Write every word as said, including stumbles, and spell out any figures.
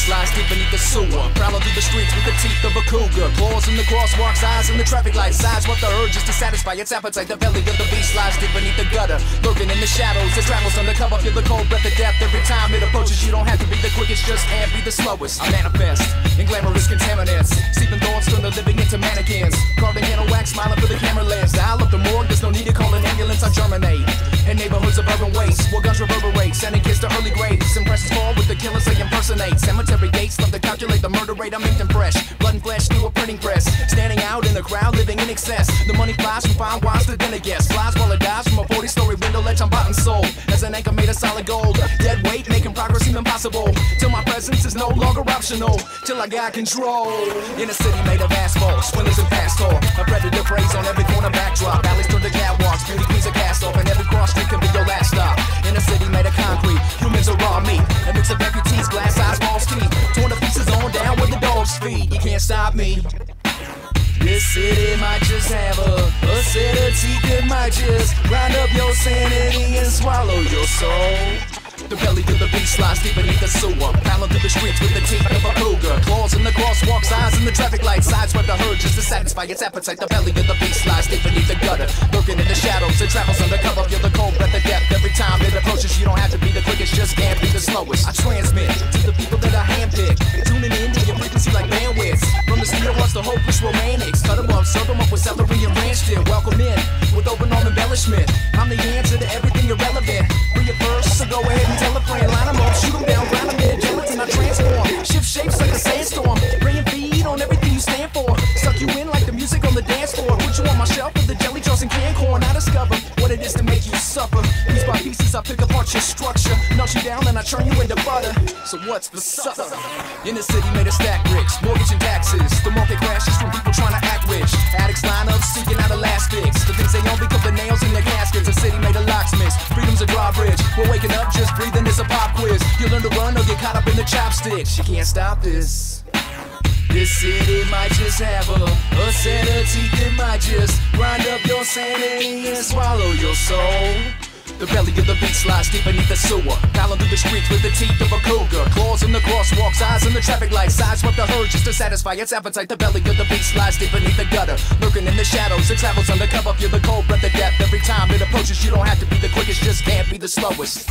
beast lies deep beneath the sewer. Prowling through the streets with the teeth of a cougar. Claws in the crosswalks, eyes in the traffic lights. Size what the urge is to satisfy its appetite. The belly of the beast lies deep beneath the gutter. Lurking in the shadows, it travels undercover. Feel the cold breath of death every time it approaches. You don't have to be the quickest, just can't be the slowest. I manifest in glamorous contaminants. Seeping thoughts turn the living into mannequins. Carving in a wax, smiling for the camera lens. Dial up the morgue, there's no need to call an ambulance. I germinate in neighborhoods of urban waste, where guns reverberate, sending kids to early graves. Impressions fall with the killers they impersonate. Cemetery gates love to calculate the murder rate. I'm inked and fresh, blood and flesh through a printing press. Standing out in the crowd, living in excess. The money flies from fine wines to dinner guests. Flies while it dies from a forty-story window ledge. I'm bought and sold as an anchor made of solid gold. Dead weight making progress seem impossible. Till my presence is no longer optional. Till I got control. In a city made of asphalt, swindlers and fast talk. A predator preys on every corner backdrop. Alleys turn to catwalks, beauty queens are cast off, and every cross street can be your last stop. In a city made of concrete, humans are raw meat. A mix of amputees, glass eyes, false teeth. Torn to pieces on down with the dog's feet. You can't stop me. This city might just have a, a set of teeth that might just grind up your sanity and swallow your soul. The belly of the beast lies deep beneath the sewer. Prowling through the streets with the teeth of a cougar. Claws in the crosswalks, eyes in the traffic lights. Sideswipe the herd just to satisfy its appetite. The belly of the beast lies deep beneath the gutter. Lurking in the shadows, it travels undercover. Feel the cold breath of death every time it approaches. You don't have to be the quickest, just can't be the slowest. I transmit to the people that I handpick, tuning in to your frequency like bandwidths. From the studio watch the hopeless romantics. Cut them up, serve them up with celery and ranch dip. Welcome in with open arm embellishment. I'm the answer to everything irrelevant. Free it first, so go ahead and tell a friend. Line them up, shoot them down, grind them in gelatin. I transform, shift shapes like a sandstorm. Bring and feed on everything you stand for. Suck you in like the music on the dance floor. Put you on my shelf with the jelly jars and canned corn. I discover what it is to make you suffer. Piece by pieces I pick apart your structure. Knock you down and I turn you into butter. So what's the supper? In the city made of stack bricks, mortgage and taxes. The market crashes from people trying to act rich. Addicts line up seeking out elastics. The things they own become the nails in their caskets. A city made of locksmiths, freedom's a drawbridge. We're waking up, just breathing, it's a pop quiz. You learn to run or get caught up in the chopsticks. You can't stop this. This city might just have a, a set of teeth that might just grind up your sanity and swallow your soul. The belly of the beast lies deep beneath the sewer. Prowling through the streets with the teeth of a cougar. Claws in the crosswalks, eyes in the traffic lights. Sideswipe the herd just to satisfy its appetite. The belly of the beast lies deep beneath the gutter. Lurking in the shadows, it travels undercover. Feel the cold breath of death every time it approaches. You don't have to be the quickest, just can't be the slowest.